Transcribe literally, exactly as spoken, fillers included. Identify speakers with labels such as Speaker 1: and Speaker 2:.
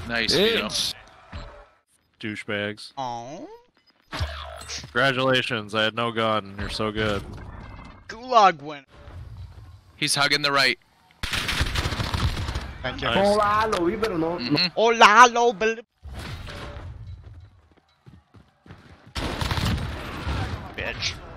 Speaker 1: Nice, Vito.
Speaker 2: Douchebags.
Speaker 3: Aww.
Speaker 2: Congratulations, I had no gun. You're so good.
Speaker 3: Gulag win.
Speaker 1: He's hugging the right.
Speaker 3: Thank you.
Speaker 2: Nice.
Speaker 4: Hola, lo vi, pero no.
Speaker 1: Mm-hmm.
Speaker 4: no.
Speaker 3: Hola, lo bel- Bitch.